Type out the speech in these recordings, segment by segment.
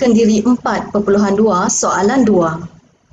Kendiri 4.2 soalan 2.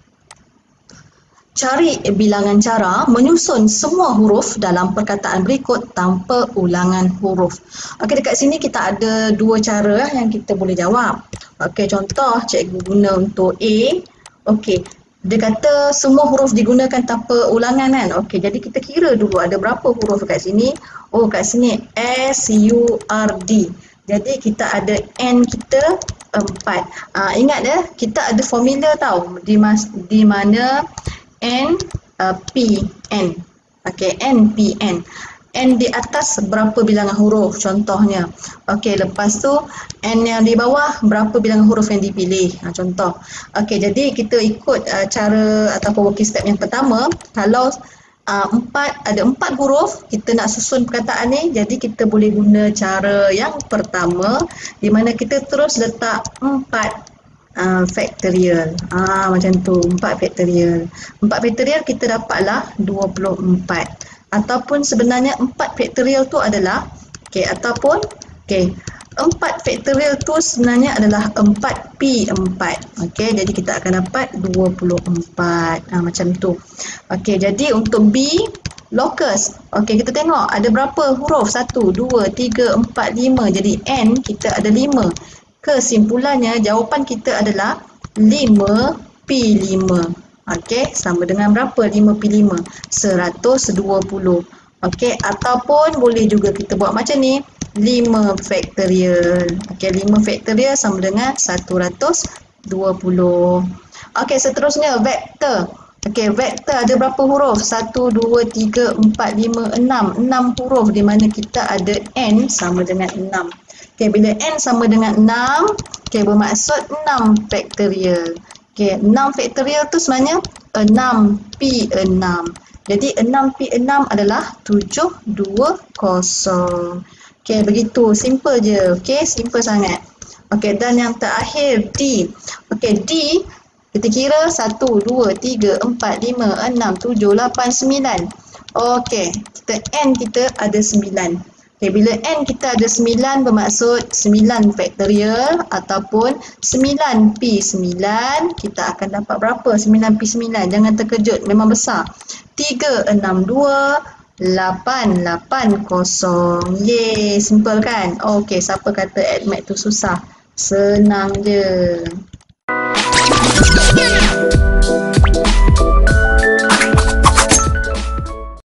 Cari bilangan cara menyusun semua huruf dalam perkataan berikut tanpa ulangan huruf. Okey, dekat sini kita ada dua cara yang kita boleh jawab. Okey, contoh cikgu guna untuk A. Okey, dia kata semua huruf digunakan tanpa ulangan kan. Okey, jadi kita kira dulu ada berapa huruf kat sini. Oh, kat sini S-U-R-D. Jadi kita ada N kita 4. Ingat kita ada formula tau. Di mana N, P, N. Okey, N, P, N. N di atas berapa bilangan huruf contohnya. Okey, lepas tu N yang di bawah berapa bilangan huruf yang dipilih. Contoh. Okey, jadi kita ikut cara ataupun working step yang pertama. Kalau ada 4 huruf, kita nak susun perkataan ni, jadi kita boleh guna cara yang pertama di mana kita terus letak 4 factorial. Macam tu, 4 factorial. 4 factorial kita dapatlah 24. Ataupun sebenarnya 4 factorial tu adalah 4 factorial tu sebenarnya adalah 4P4. Okey, jadi kita akan dapat 24. Macam tu. Okey, jadi untuk B locus. Okey, kita tengok ada berapa huruf? 1, 2, 3, 4, 5. Jadi N kita ada 5. Kesimpulannya jawapan kita adalah 5P5. Okey, sama dengan berapa 5P5? 120. Okey, ataupun boleh juga kita buat macam ni, 5 factorial. Okey, 5 factorial sama dengan 120. Okey, seterusnya vektor. Okey, vektor ada berapa huruf? 1, 2, 3, 4, 5, 6. 6 huruf di mana kita ada N sama dengan 6. Okey, bila N sama dengan 6, okey, bermaksud 6 factorial. Okey, 6 factorial tu sebenarnya 6P6. Jadi 6P6 adalah 720. Okey, begitu. Simple je. Okey, simple sangat. Okey, dan yang terakhir D. Okey, D kita kira 1, 2, 3, 4, 5, 6, 7, 8, 9. Okey, kita N kita ada 9. Okay, bila N kita ada 9 bermaksud 9 factorial ataupun 9P9, kita akan dapat berapa? 9P9, jangan terkejut, memang besar. 362 880. Yeay, simple kan? Okey, siapa kata Addmath tu susah? Senang je.